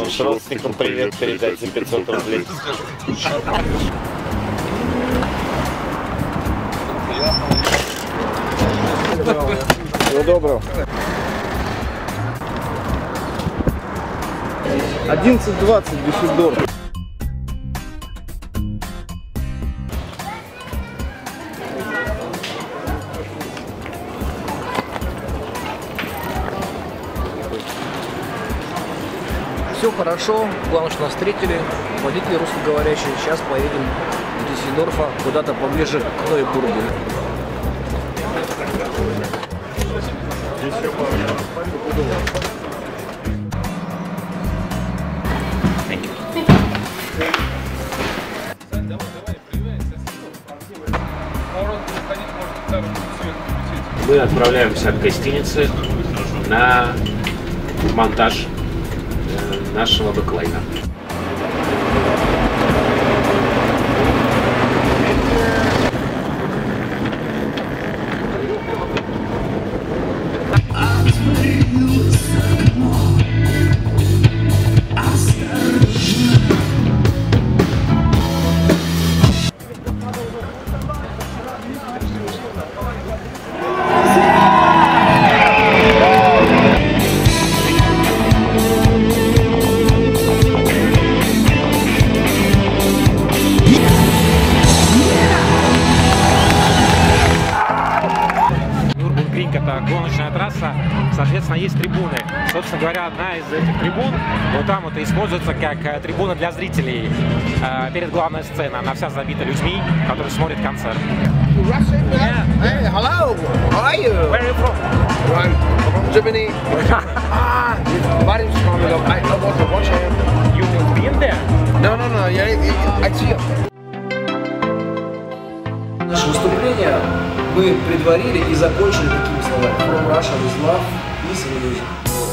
Можешь родственникам привет передать за 500 рублей. Всего доброго. 11:20 Дюссельдорф. Все хорошо, главное, что нас встретили, водители русскоговорящие. Сейчас поедем из Дюссельдорфа куда-то поближе к Нойбургу. Мы отправляемся от гостиницы на монтаж нашего бэклайна. Это гоночная трасса, соответственно, есть трибуны. Собственно говоря, одна из этих трибун, вот там вот используется как трибуна для зрителей перед главной сценой. Она вся забита людьми, которые смотрят концерт. Yeah. Hey, hello. How are you? Where are you from? I'm from Germany. Vadim is coming up. I want to watch him. You've been there? No. I see him. Наше выступление мы предварили и закончили такими словами: From Russia with love, peace and music.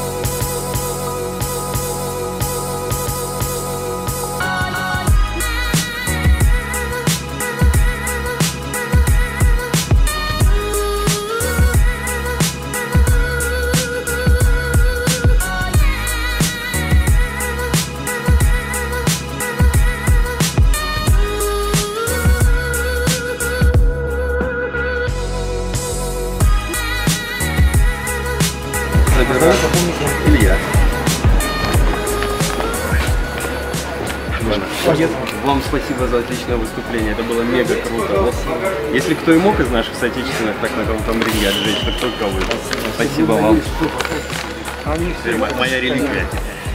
Илья. Вам спасибо за отличное выступление, это было мега круто. Если кто и мог из наших соотечественных так на кругом ринге отжечь, то только вы. Спасибо вам. Моя реликвия.